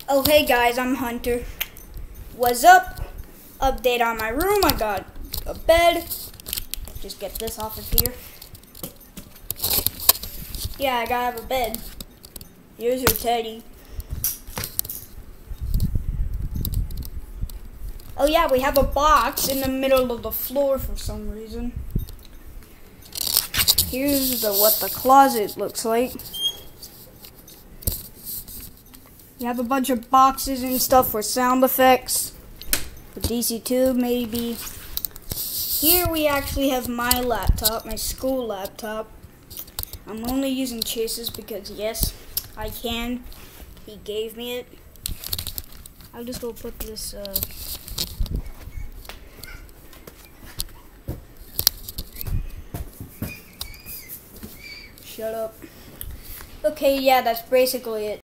Oh hey guys, I'm Hunter. What's up? Update on my room. I got a bed. Just get this off of here. Yeah, I gotta have a bed. Here's your teddy. Oh yeah, we have a box in the middle of the floor for some reason. Here's what the closet looks like. You have a bunch of boxes and stuff for sound effects. For DC2 maybe. Here we actually have my laptop, my school laptop. I'm only using Chase's because yes, I can. He gave me it. I'll just go put this shut up. Okay, yeah, that's basically it.